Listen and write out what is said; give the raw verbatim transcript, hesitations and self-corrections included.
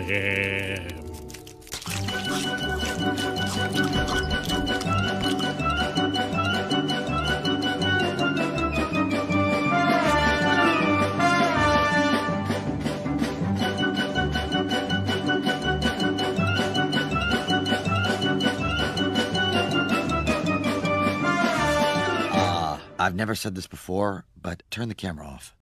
am. I've never said this before, but turn the camera off.